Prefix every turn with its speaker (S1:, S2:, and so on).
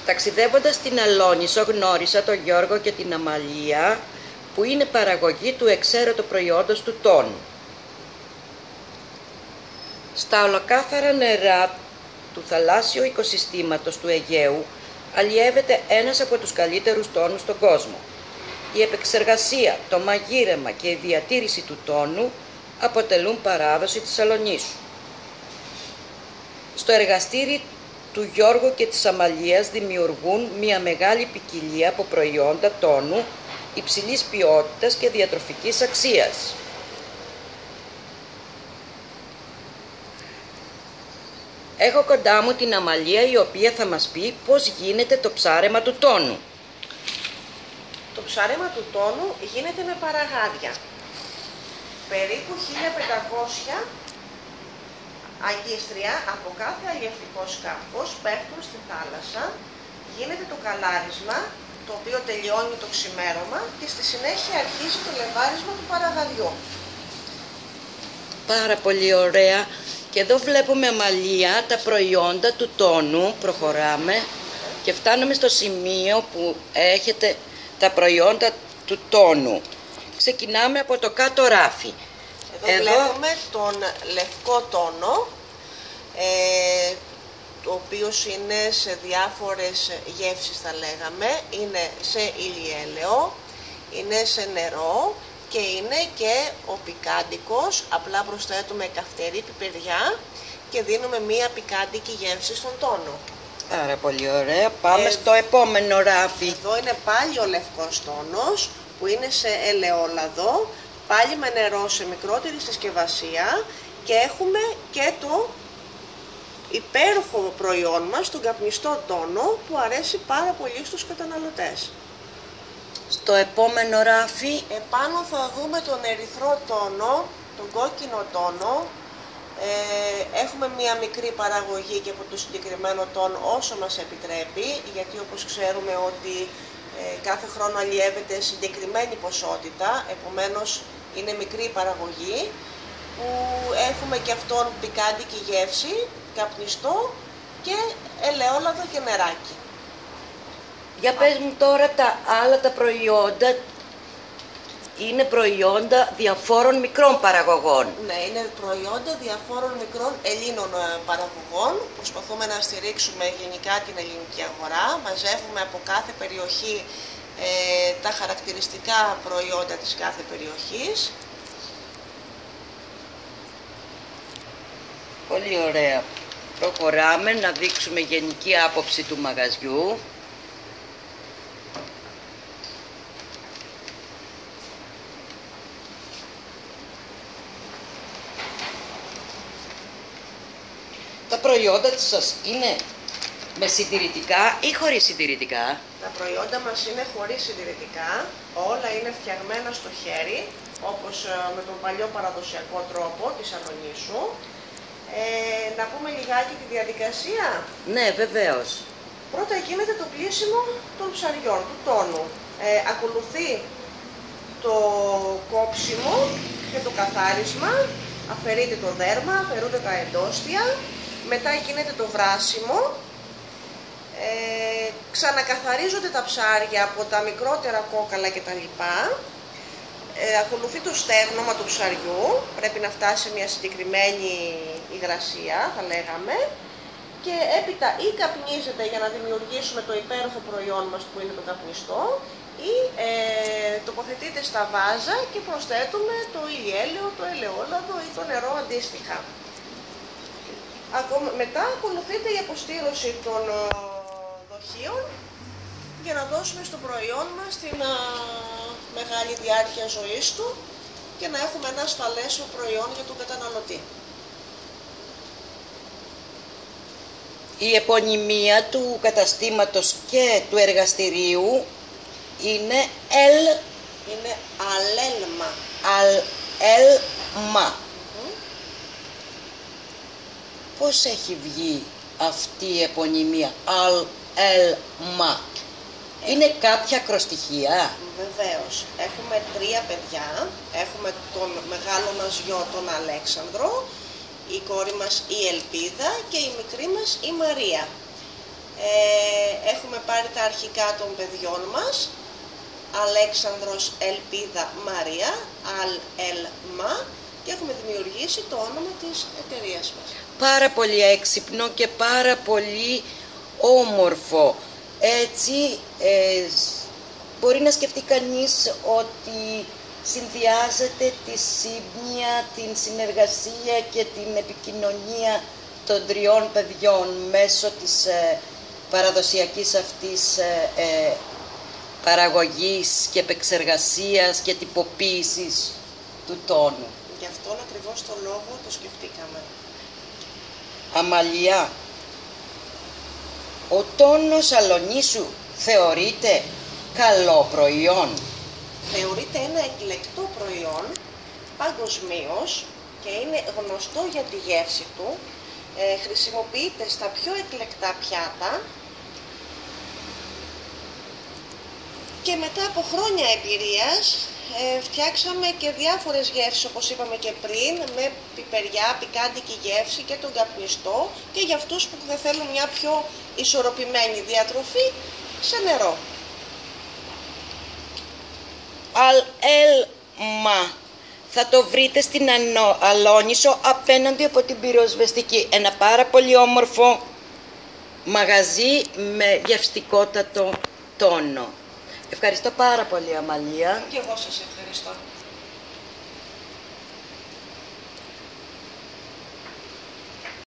S1: Ταξιδεύοντας στην Αλόνησο γνώρισα τον Γιώργο και την Αμαλία, που είναι παραγωγή του εξαίρετου προϊόντος του τόνου. Στα ολοκάθαρα νερά του θαλάσσιου οικοσυστήματος του Αιγαίου αλλιεύεται ένας από τους καλύτερους τόνους στον κόσμο. Η επεξεργασία, το μαγείρεμα και η διατήρηση του τόνου αποτελούν παράδοση της Αλονίσου. Στο εργαστήρι του Γιώργου και της Αμαλίας δημιουργούν μια μεγάλη ποικιλία από προϊόντα τόνου υψηλής ποιότητας και διατροφικής αξίας. Έχω κοντά μου την Αμαλία, η οποία θα μας πει πώς γίνεται το ψάρεμα του τόνου.
S2: Το ψάρεμα του τόνου γίνεται με παραγάδια. Περίπου 1500 αγκίστρια από κάθε αλλιευτικό σκάφος πέφτουν στη θάλασσα, γίνεται το καλάρισμα, το οποίο τελειώνει το ξημέρωμα και στη συνέχεια αρχίζει το λεβάρισμα του παραγαδιού.
S1: Πάρα πολύ ωραία. Και εδώ βλέπουμε, Αμαλία, τα προϊόντα του τόνου. Προχωράμε και φτάνουμε στο σημείο που έχετε τα προϊόντα του τόνου. Ξεκινάμε από το κάτω ράφι.
S2: Εδώ βλέπουμε τον λευκό τόνο, ο οποίος είναι σε διάφορες γεύσεις, θα λέγαμε. Είναι σε ηλιέλαιο, είναι σε νερό και είναι και ο πικάντικος. Απλά προσθέτουμε καυτερή πιπεριά και δίνουμε μία πικάντικη γεύση στον τόνο.
S1: Πάρα πολύ ωραία. Πάμε στο επόμενο ράφι.
S2: Εδώ είναι πάλι ο λευκός τόνος που είναι σε ελαιόλαδο, πάλι με νερό σε μικρότερη συσκευασία, και έχουμε και το υπέροχο προϊόν μας, τον καπνιστό τόνο, που αρέσει πάρα πολύ στους καταναλωτές.
S1: Στο επόμενο ράφι
S2: επάνω θα δούμε τον ερυθρό τόνο, τον κόκκινο τόνο. Έχουμε μία μικρή παραγωγή και από το συγκεκριμένο τόνο όσο μας επιτρέπει, γιατί όπως ξέρουμε ότι κάθε χρόνο αλλιεύεται συγκεκριμένη ποσότητα, επομένως είναι μικρή παραγωγή, που έχουμε και αυτόν πικάντικη γεύση, καπνιστό και ελαιόλαδο και νεράκι.
S1: Για πες μου τώρα τα άλλα τα προϊόντα. Είναι προϊόντα διαφόρων μικρών παραγωγών.
S2: Ναι, είναι προϊόντα διαφόρων μικρών Ελλήνων παραγωγών. Προσπαθούμε να στηρίξουμε γενικά την ελληνική αγορά. Μαζεύουμε από κάθε περιοχή τα χαρακτηριστικά προϊόντα της κάθε περιοχής.
S1: Πολύ ωραία. Προχωράμε να δείξουμε γενική άποψη του μαγαζιού. Τα προϊόντα σας είναι με συντηρητικά ή χωρίς συντηρητικά?
S2: Τα προϊόντα μας είναι χωρίς συντηρητικά, όλα είναι φτιαγμένα στο χέρι, όπως με τον παλιό παραδοσιακό τρόπο της Αλονίσου. Να πούμε λιγάκι τη διαδικασία.
S1: Ναι, βεβαίως.
S2: Πρώτα γίνεται το πλύσιμο των ψαριών, του τόνου. Ακολουθεί το κόψιμο και το καθάρισμα, αφαιρείται το δέρμα, αφαιρούνται τα εντόστια, μετά γίνεται το βράσιμο, ξανακαθαρίζονται τα ψάρια από τα μικρότερα κόκαλα κτλ. Ακολουθεί το στέγνομα του ψαριού, πρέπει να φτάσει σε μια συγκεκριμένη υγρασία, θα λέγαμε, και έπειτα ή καπνίζεται για να δημιουργήσουμε το υπέροχο προϊόν μας που είναι το καπνιστό, ή τοποθετείται στα βάζα και προσθέτουμε το ηλιέλαιο, το ελαιόλαδο ή το νερό αντίστοιχα. Μετά ακολουθείται η αποστήρωση των δοχείων για να δώσουμε στο προϊόν μας την μεγάλη διάρκεια ζωής του και να έχουμε ένα ασφαλές προϊόν για τον καταναλωτή.
S1: Η επωνυμία του καταστήματος και του εργαστηρίου είναι
S2: είναι Αλέλμα.
S1: Αλέλμα. Πώς έχει βγει αυτή η επωνυμία Αλέλμα? Είναι κάποια ακροστοιχεία?
S2: Βεβαίως. Έχουμε 3 παιδιά. Έχουμε τον μεγάλο μας γιο, τον Αλέξανδρο, η κόρη μας η Ελπίδα και η μικρή μας η Μαρία. Έχουμε πάρει τα αρχικά των παιδιών μας, Αλέξανδρος, Ελπίδα, Μαρία, Αλ-Ελ-Μα, και έχουμε δημιουργήσει το όνομα της εταιρείας μας.
S1: Πάρα πολύ έξυπνο και πάρα πολύ όμορφο. Έτσι μπορεί να σκεφτεί κανείς ότι συνδυάζεται τη σύμπνοια, την συνεργασία και την επικοινωνία των τριών παιδιών μέσω της παραδοσιακής αυτής παραγωγής και επεξεργασίας και τυποποίησης του τόνου.
S2: Γι' αυτόν ακριβώς το λόγο το σκεφτήκαμε.
S1: Αμαλία, ο τόνος αλωνίσου θεωρείται καλό προϊόν?
S2: Θεωρείται ένα εκλεκτό προϊόν παγκοσμίως και είναι γνωστό για τη γεύση του. Χρησιμοποιείται στα πιο εκλεκτά πιάτα και μετά από χρόνια εμπειρίας φτιάξαμε και διάφορες γεύσεις, όπως είπαμε και πριν, με πιπεριά, πικάντικη γεύση και τον καπνιστό, και για αυτούς που δεν θέλουν μια πιο ισορροπημένη διατροφή σε νερό.
S1: Αλ-Ελ-Μα θα το βρείτε στην Αλόνισο απέναντι από την πυροσβεστική. Ένα πάρα πολύ όμορφο μαγαζί με γευστικότατο τόνο. Ευχαριστώ πάρα πολύ, Αμαλία.
S2: Και εγώ σας ευχαριστώ.